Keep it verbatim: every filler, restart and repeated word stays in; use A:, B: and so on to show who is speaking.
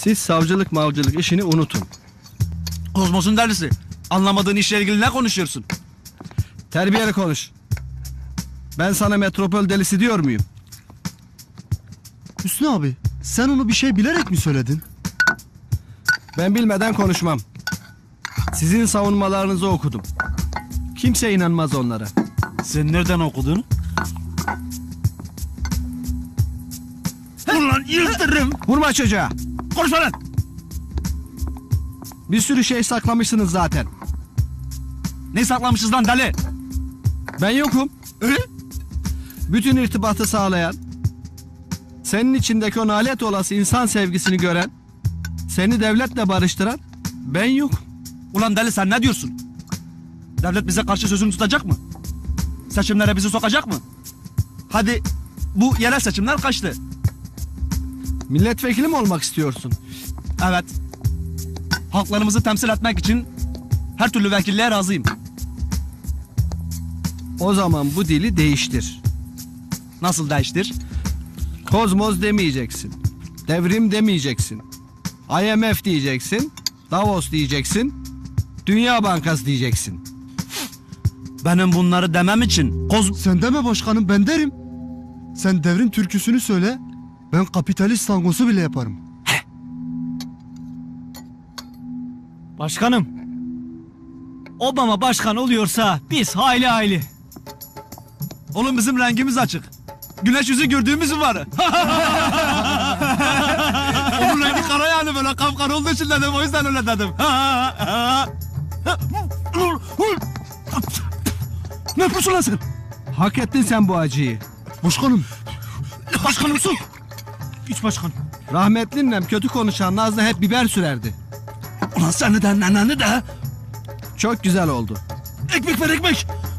A: Siz savcılık mavcılık işini unutun.
B: Kozmos'un delisi. Anlamadığın işle ilgili ne konuşuyorsun?
A: Terbiyeli konuş. Ben sana metropol delisi diyor muyum?
C: Hüsnü abi, sen onu bir şey bilerek mi söyledin?
A: Ben bilmeden konuşmam. Sizin savunmalarınızı okudum. Kimse inanmaz onlara.
B: Sen nereden okudun? Ulan yıldırım!
A: Vurma çocuğa.
B: Konuşma lan!
A: Bir sürü şey saklamışsınız zaten.
B: Ne saklamışız lan deli?
A: Ben yokum.
B: Öyle?
A: Bütün irtibatı sağlayan, senin içindeki o nalet olası insan sevgisini gören, seni devletle barıştıran ben yokum.
B: Ulan deli sen ne diyorsun? Devlet bize karşı sözünü tutacak mı? Seçimlere bizi sokacak mı? Hadi bu yerel seçimler kaçtı.
A: Milletvekili mi olmak istiyorsun?
B: Evet. Halklarımızı temsil etmek için her türlü vekilliğe razıyım.
A: O zaman bu dili değiştir.
B: Nasıl değiştir?
A: Kozmos demeyeceksin. Devrim demeyeceksin. I M F diyeceksin. Davos diyeceksin. Dünya Bankası diyeceksin.
B: Benim bunları demem için koz...
C: Sen deme başkanım, ben derim. Sen devrim türküsünü söyle, ben kapitalist tangosu bile yaparım.
D: Başkanım, Obama başkan oluyorsa biz hayli hayli.
B: Oğlum bizim rengimiz açık. Güneş yüzü gördüğümüz mü var? Onun rengi kara yani, böyle kapkara olduğu için dedim, o yüzden öyle dedim. Ne yapıyorsun lan sen?
A: Hak ettin sen bu acıyı.
C: Başkanım,
B: Başkanım su.
D: İç başkanım.
A: Rahmetlinle kötü konuşan Nazlı hep biber sürerdi.
B: Ulan seni de neneni de.
A: Çok güzel oldu.
B: Ekmek ver ekmek.